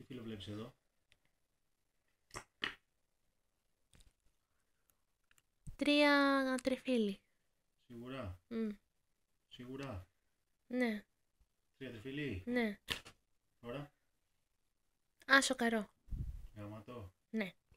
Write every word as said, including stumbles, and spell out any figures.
φίλο βλέπεις εδώ? Τρία τριφύλι. Σίγουρα. Mm. Σίγουρα. Ναι. Τρία τριφύλι. Ναι. Τώρα. Άσο καρό. Γαμάτο. Ναι.